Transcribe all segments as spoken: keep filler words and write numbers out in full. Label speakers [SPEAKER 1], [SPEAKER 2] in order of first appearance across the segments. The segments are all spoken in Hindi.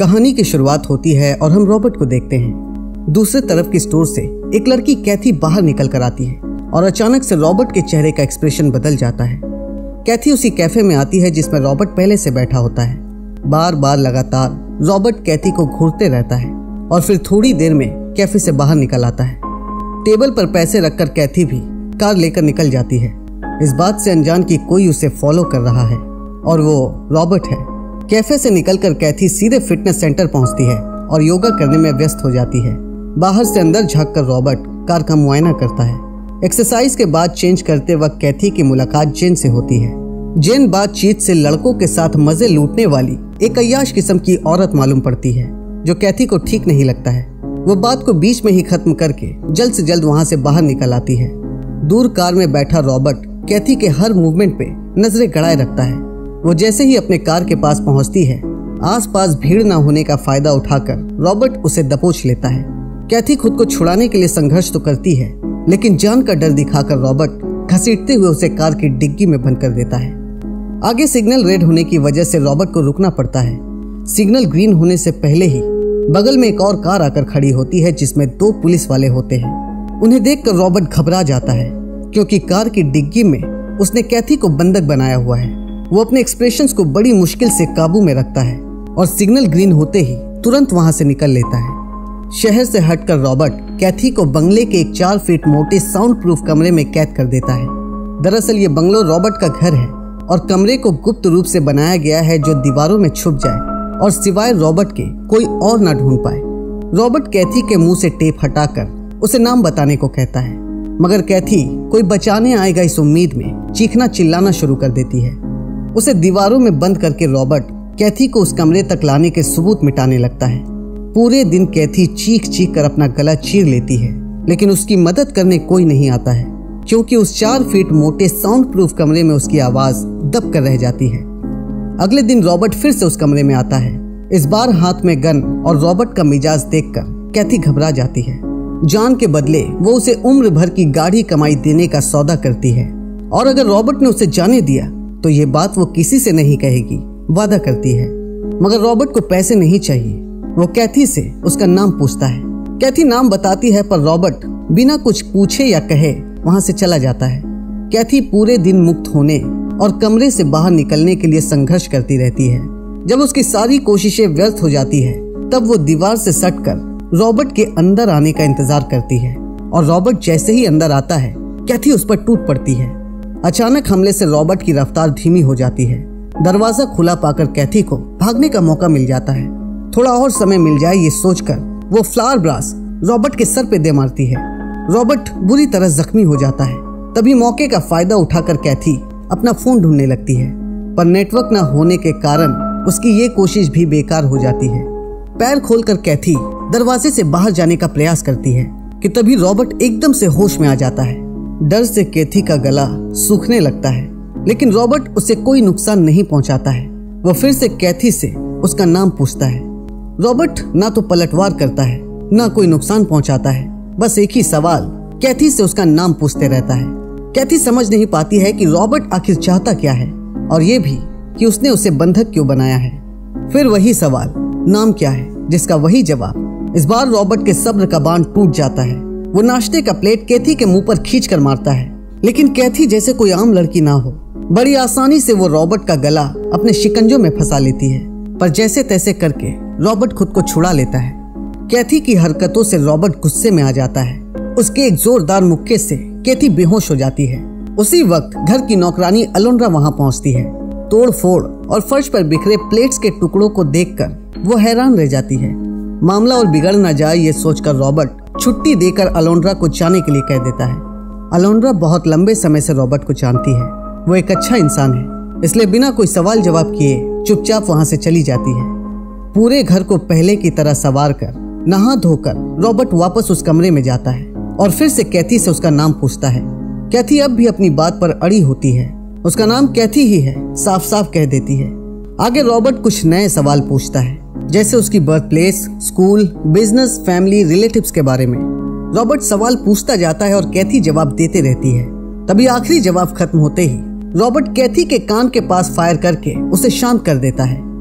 [SPEAKER 1] कहानी की शुरुआत होती है और हम रॉबर्ट को देखते हैं। दूसरे तरफ की स्टोर से एक लड़की कैथी बाहर निकल कर आती है और अचानक से रॉबर्ट के चेहरे का एक्सप्रेशन बदल जाता है। कैथी उसी कैफे में आती है जिसमें रॉबर्ट पहले से बैठा होता है। बार बार लगातार रॉबर्ट कैथी को घूरते रहता है और फिर थोड़ी देर में कैफे से बाहर निकल आता है। टेबल पर पैसे रखकर कैथी भी कार लेकर निकल जाती है, इस बात से अनजान कि कोई उसे फॉलो कर रहा है और वो रॉबर्ट है। कैफे से निकलकर कैथी सीधे फिटनेस सेंटर पहुंचती है और योगा करने में व्यस्त हो जाती है। बाहर से अंदर झांककर रॉबर्ट कार का मुआयना करता है। एक्सरसाइज के बाद चेंज करते वक्त कैथी की मुलाकात जेन से होती है। जेन बातचीत से लड़कों के साथ मजे लूटने वाली एक अय्याश किस्म की औरत मालूम पड़ती है, जो कैथी को ठीक नहीं लगता है। वो बात को बीच में ही खत्म करके जल्द से जल्द वहां से बाहर निकल आती है। दूर कार में बैठा रॉबर्ट कैथी के हर मूवमेंट पे नजरें गड़ाए रखता है। वो जैसे ही अपने कार के पास पहुंचती है, आसपास भीड़ न होने का फायदा उठाकर रॉबर्ट उसे दबोच लेता है। कैथी खुद को छुड़ाने के लिए संघर्ष तो करती है, लेकिन जान का डर दिखाकर रॉबर्ट घसीटते हुए उसे कार की डिग्गी में बंद कर देता है। आगे सिग्नल रेड होने की वजह से रॉबर्ट को रुकना पड़ता है। सिग्नल ग्रीन होने से पहले ही बगल में एक और कार आकर खड़ी होती है जिसमें दो पुलिस वाले होते हैं। उन्हें देखकर रॉबर्ट घबरा जाता है, क्योंकि कार की डिग्गी में उसने कैथी को बंधक बनाया हुआ है। वो अपने एक्सप्रेशंस को बड़ी मुश्किल से काबू में रखता है और सिग्नल ग्रीन होते ही तुरंत वहां से निकल लेता है। शहर से हटकर रॉबर्ट कैथी को बंगले के एक चार फीट मोटे साउंड प्रूफ कमरे में कैद कर देता है। दरअसल ये बंगलो रॉबर्ट का घर है और कमरे को गुप्त रूप से बनाया गया है, जो दीवारों में छुप जाए और सिवाय रॉबर्ट के कोई और न ढूंढ पाए। रॉबर्ट कैथी के मुंह से टेप हटाकर उसे नाम बताने को कहता है, मगर कैथी कोई बचाने आएगा इस उम्मीद में चीखना चिल्लाना शुरू कर देती है। उसे दीवारों में बंद करके रॉबर्ट कैथी को उस कमरे तक लाने के सबूत मिटाने लगता है। पूरे दिन कैथी चीख चीख कर अपना गला चीर लेती है, लेकिन उसकी मदद करने कोई नहीं आता है, क्योंकि उस चार फीट मोटे साउंड प्रूफ कमरे में उसकी आवाज दब कर रह जाती है। अगले दिन रॉबर्ट फिर से उस कमरे में आता है, इस बार हाथ में गन, और रॉबर्ट का मिजाज देखकर कैथी घबरा जाती है। जान के बदले वो उसे उम्र भर की गाढ़ी कमाई देने का सौदा करती है, और अगर रॉबर्ट ने उसे जाने दिया तो ये बात वो किसी से नहीं कहेगी, वादा करती है। मगर रॉबर्ट को पैसे नहीं चाहिए। वो कैथी से उसका नाम पूछता है। कैथी नाम बताती है, पर रॉबर्ट बिना कुछ पूछे या कहे वहां से चला जाता है। कैथी पूरे दिन मुक्त होने और कमरे से बाहर निकलने के लिए संघर्ष करती रहती है। जब उसकी सारी कोशिशें व्यर्थ हो जाती है, तब वो दीवार से सटकर रॉबर्ट के अंदर आने का इंतजार करती है, और रॉबर्ट जैसे ही अंदर आता है, कैथी उस पर टूट पड़ती है। अचानक हमले से रॉबर्ट की रफ्तार धीमी हो जाती है। दरवाजा खुला पाकर कैथी को भागने का मौका मिल जाता है। थोड़ा और समय मिल जाए ये सोचकर वो फ्लावर ब्रास रॉबर्ट के सर पे दे मारती है। रॉबर्ट बुरी तरह जख्मी हो जाता है। तभी मौके का फायदा उठाकर कैथी अपना फोन ढूंढने लगती है, पर नेटवर्क न होने के कारण उसकी ये कोशिश भी बेकार हो जाती है। पैर खोलकर कैथी दरवाजे से बाहर जाने का प्रयास करती है कि तभी रॉबर्ट एकदम से होश में आ जाता है। डर से कैथी का गला सूखने लगता है, लेकिन रॉबर्ट उसे कोई नुकसान नहीं पहुंचाता है। वो फिर से कैथी से उसका नाम पूछता है। रॉबर्ट ना तो पलटवार करता है, ना कोई नुकसान पहुंचाता है। बस एक ही सवाल कैथी से उसका नाम पूछते रहता है। कैथी समझ नहीं पाती है कि रॉबर्ट आखिर चाहता क्या है, और ये भी कि उसने उसे बंधक क्यों बनाया है। फिर वही सवाल, नाम क्या है, जिसका वही जवाब। इस बार रॉबर्ट के सब्र का बांध टूट जाता है। वो नाश्ते का प्लेट कैथी के मुंह पर खींच कर मारता है, लेकिन कैथी जैसे कोई आम लड़की ना हो, बड़ी आसानी से वो रॉबर्ट का गला अपने शिकंजों में फंसा लेती है। पर जैसे तैसे करके रॉबर्ट खुद को छुड़ा लेता है। कैथी की हरकतों से रॉबर्ट गुस्से में आ जाता है। उसके एक जोरदार मुक्के से कैथी बेहोश हो जाती है। उसी वक्त घर की नौकरानी अलोंड्रा वहां पहुंचती है। तोड़ फोड़ और फर्श पर बिखरे प्लेट्स के टुकड़ों को देखकर वो हैरान रह जाती है। मामला और बिगड़ न जाए ये सोचकर रॉबर्ट छुट्टी देकर अलोंड्रा को जाने के लिए कह देता है। अलोंड्रा बहुत लंबे समय से रॉबर्ट को जानती है। वो एक अच्छा इंसान है, इसलिए बिना कोई सवाल जवाब किए चुपचाप वहां से चली जाती है। पूरे घर को पहले की तरह संवार कर नहा धोकर रॉबर्ट वापस उस कमरे में जाता है और फिर से कैथी से उसका नाम पूछता है। कैथी अब भी अपनी बात पर अड़ी होती है। उसका नाम कैथी ही है, साफ साफ कह देती है। आगे रॉबर्ट कुछ नए सवाल पूछता है, जैसे उसकी birth place, school, business, family, relatives के बारे में। रॉबर्ट सवाल पूछता जाता है और कैथी जवाब देते रहती है। तभी आखिरी जवाब खत्म होते ही रॉबर्ट कैथी के कान के पास फायर करके उसे शांत कर देता है।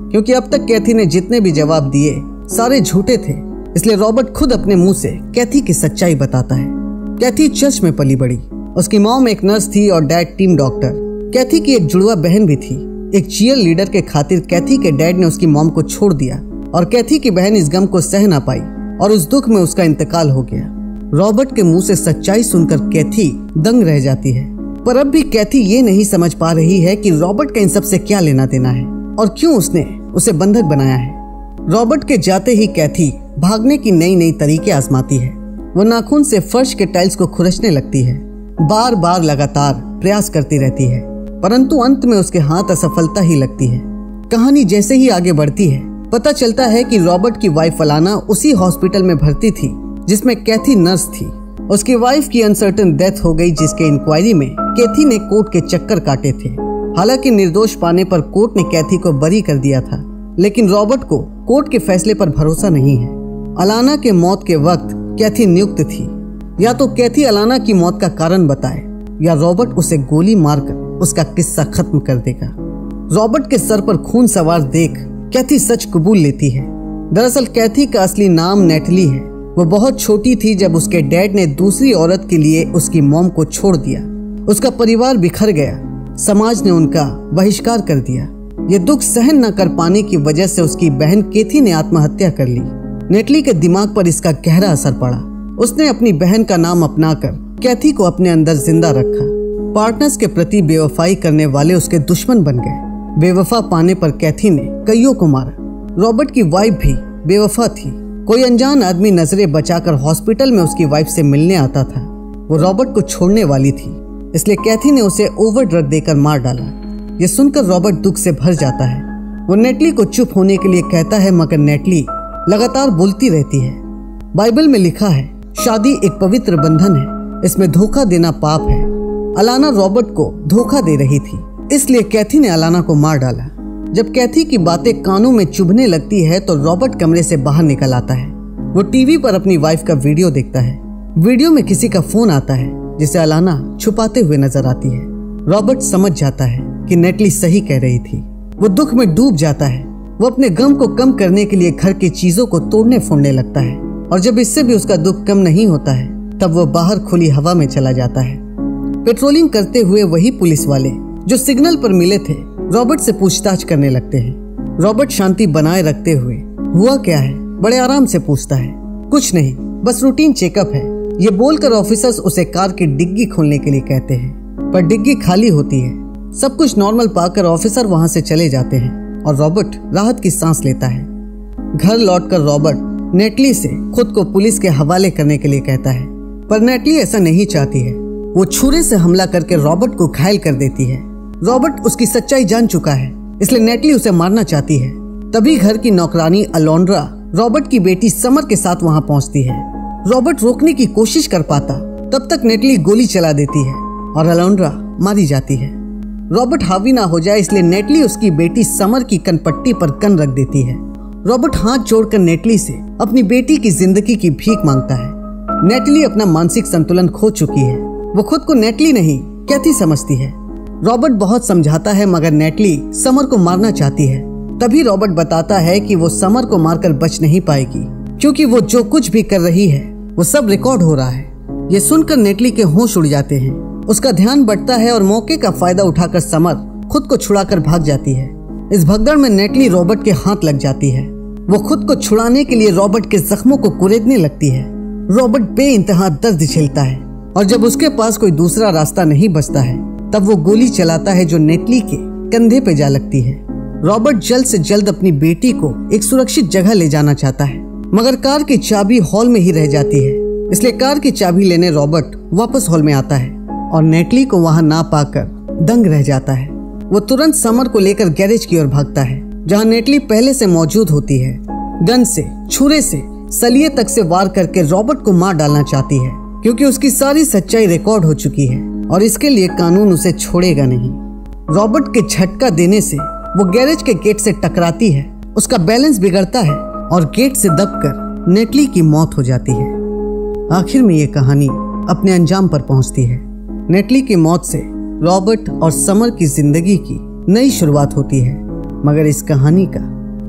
[SPEAKER 1] क्योंकि अब तक कैथी ने जितने भी जवाब दिए सारे झूठे थे, इसलिए रॉबर्ट खुद अपने मुंह से कैथी की सच्चाई बताता है। कैथी चर्च में पली बड़ी। उसकी मॉम एक नर्स थी और डैड टीम डॉक्टर। कैथी की एक जुड़वा बहन भी थी। एक चीयर लीडर के खातिर कैथी के डैड ने उसकी मॉम को छोड़ दिया और कैथी की बहन इस गम को सह ना पाई और उस दुख में उसका इंतकाल हो गया। रॉबर्ट के मुंह से सच्चाई सुनकर कैथी दंग रह जाती है, पर अब भी कैथी ये नहीं समझ पा रही है कि रॉबर्ट का इन सब से क्या लेना देना है और क्यों उसने उसे बंधक बनाया है। रॉबर्ट के जाते ही कैथी भागने की नई नई तरीके आजमाती है। वो नाखून से फर्श के टाइल्स को खुरचने लगती है, बार बार लगातार प्रयास करती रहती है, परंतु अंत में उसके हाथ असफलता ही लगती है। कहानी जैसे ही आगे बढ़ती है पता चलता है कि रॉबर्ट की वाइफ अलाना उसी हॉस्पिटल में भर्ती थी जिसमें कैथी नर्स थी। उसकी वाइफ की अनसर्टन डेथ हो गई, जिसके इंक्वायरी में कैथी ने कोर्ट के चक्कर काटे थे। हालांकि निर्दोष पाने पर कोर्ट ने कैथी को बरी कर दिया था, लेकिन रॉबर्ट को कोर्ट के फैसले पर भरोसा नहीं है। अलाना के मौत के वक्त कैथी नियुक्त थी। या तो कैथी अलाना की मौत का कारण बताए या रॉबर्ट उसे गोली मारकर उसका किस्सा खत्म कर देगा। रॉबर्ट के सर पर खून सवार देख कैथी सच कबूल लेती है। दरअसल कैथी का असली नाम नेटली है। वो बहुत छोटी थी जब उसके डैड ने दूसरी औरत के लिए उसकी मॉम को छोड़ दिया। उसका परिवार बिखर गया, समाज ने उनका बहिष्कार कर दिया। ये दुख सहन न कर पाने की वजह से उसकी बहन कैथी ने आत्महत्या कर ली। नेटली के दिमाग पर इसका गहरा असर पड़ा। उसने अपनी बहन का नाम अपनाकर कैथी को अपने अंदर जिंदा रखा। पार्टनर्स के प्रति बेवफाई करने वाले उसके दुश्मन बन गए। बेवफा पाने पर कैथी ने कईयों को मारा। रॉबर्ट की वाइफ भी बेवफा थी। कोई अनजान आदमी नजरें बचाकर हॉस्पिटल में उसकी वाइफ से मिलने आता था। वो रॉबर्ट को छोड़ने वाली थी, इसलिए कैथी ने उसे ओवर ड्रग देकर मार डाला। ये सुनकर रॉबर्ट दुख से भर जाता है। वो नेटली को चुप होने के लिए कहता है, मगर नेटली लगातार बोलती रहती है। बाइबल में लिखा है, शादी एक पवित्र बंधन है, इसमें धोखा देना पाप है। अलाना रॉबर्ट को धोखा दे रही थी, इसलिए कैथी ने अलाना को मार डाला। जब कैथी की बातें कानों में चुभने लगती है तो रॉबर्ट कमरे से बाहर निकल आता है। वो टीवी पर अपनी वाइफ का वीडियो देखता है। वीडियो में किसी का फोन आता है जिसे अलाना छुपाते हुए नजर आती है। रॉबर्ट समझ जाता है कि नेटली सही कह रही थी। वो दुख में डूब जाता है। वो अपने गम को कम करने के लिए घर की चीजों को तोड़ने फोड़ने लगता है, और जब इससे भी उसका दुख कम नहीं होता है तब वो बाहर खुली हवा में चला जाता है। पेट्रोलिंग करते हुए वही पुलिस वाले जो सिग्नल पर मिले थे रॉबर्ट से पूछताछ करने लगते हैं। रॉबर्ट शांति बनाए रखते हुए हुआ क्या है बड़े आराम से पूछता है। कुछ नहीं, बस रूटीन चेकअप है, ये बोलकर ऑफिसर्स उसे कार की डिग्गी खोलने के लिए कहते हैं, पर डिग्गी खाली होती है। सब कुछ नॉर्मल पाकर ऑफिसर वहां से चले जाते हैं और रॉबर्ट राहत की सांस लेता है। घर लौटकर रॉबर्ट नेटली से खुद को पुलिस के हवाले करने के लिए कहता है, पर नेटली ऐसा नहीं चाहती है। वो छुरे से हमला करके रॉबर्ट को घायल कर देती है। रॉबर्ट उसकी सच्चाई जान चुका है, इसलिए नेटली उसे मारना चाहती है। तभी घर की नौकरानी अलोंड्रा रॉबर्ट की बेटी समर के साथ वहां पहुंचती है। रॉबर्ट रोकने की कोशिश कर पाता, तब तक नेटली गोली चला देती है और अलोंड्रा मारी जाती है। रॉबर्ट हावी ना हो जाए इसलिए नेटली उसकी बेटी समर की कनपट्टी पर कन रख देती है। रॉबर्ट हाथ जोड़कर नेटली से अपनी बेटी की जिंदगी की भीख मांगता है। नेटली अपना मानसिक संतुलन खो चुकी है। वो खुद को नेटली नहीं कैथी समझती है। रॉबर्ट बहुत समझाता है, मगर नेटली समर को मारना चाहती है। तभी रॉबर्ट बताता है कि वो समर को मारकर बच नहीं पाएगी, क्योंकि वो जो कुछ भी कर रही है वो सब रिकॉर्ड हो रहा है। ये सुनकर नेटली के होश उड़ जाते हैं। उसका ध्यान बढ़ता है और मौके का फायदा उठाकर समर खुद को छुड़ाकर भाग जाती है। इस भगदड़ में नेटली रॉबर्ट के हाथ लग जाती है। वो खुद को छुड़ाने के लिए रॉबर्ट के जख्मों को कुरेदने लगती है। रॉबर्ट बेइंतहा दर्द झेलता है और जब उसके पास कोई दूसरा रास्ता नहीं बचता है तब वो गोली चलाता है जो नेटली के कंधे पे जा लगती है। रॉबर्ट जल्द से जल्द अपनी बेटी को एक सुरक्षित जगह ले जाना चाहता है, मगर कार की चाबी हॉल में ही रह जाती है। इसलिए कार की चाबी लेने रॉबर्ट वापस हॉल में आता है और नेटली को वहां ना पाकर दंग रह जाता है। वो तुरंत समर को लेकर गैरेज की ओर भागता है, जहां नेटली पहले से मौजूद होती है। गन से, छुरे से, सलिए तक से वार करके रॉबर्ट को मार डालना चाहती है, क्योंकि उसकी सारी सच्चाई रिकॉर्ड हो चुकी है और इसके लिए कानून उसे छोड़ेगा नहीं। रॉबर्ट के झटका देने से वो गैरेज के गेट से टकराती है। उसका बैलेंस बिगड़ता है और गेट से दबकर नेटली की मौत हो जाती है। आखिर में ये कहानी अपने अंजाम पर पहुंचती है। नेटली की मौत से रॉबर्ट और समर की जिंदगी की नई शुरुआत होती है, मगर इस कहानी का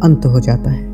[SPEAKER 1] अंत हो जाता है।